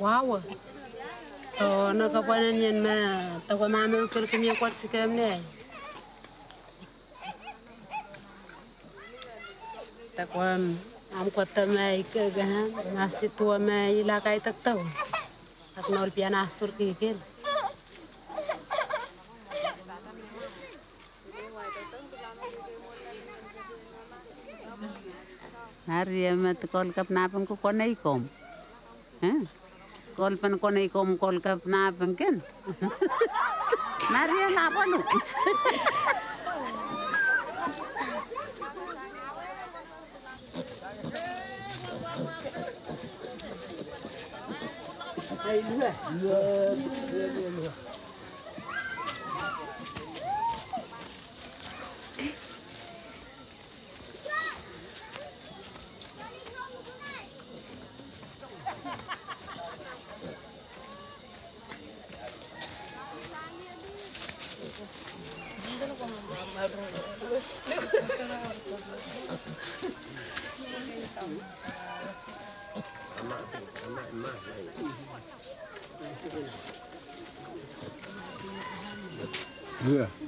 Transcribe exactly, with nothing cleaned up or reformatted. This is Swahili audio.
Wow. To nakapanan yan ma tawa mama kel kemi kwat sikam ne. Takwan am kwata mai ke gahan nasi tua mai ila kai tak tau. Tak nol piana sur kikil. Hari amat kol kap napang ko konay kom. Eh? Kol pan konay kom kol kap napang ken. Nari napa nu? Ay dua, dua, dua, dua, dua. Dua.